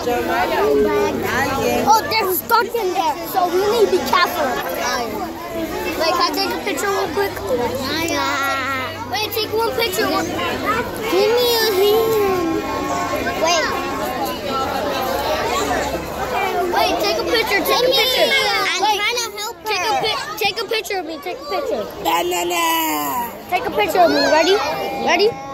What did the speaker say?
Oh, they're stuck in there, so we need to be careful. Wait, can I take a picture real quick? Wait, take one picture. Give me a hand. Wait, take a picture. Take a picture. I'm trying to help her. Take a picture of me. Take a picture. Take a picture of me. Ready? Ready?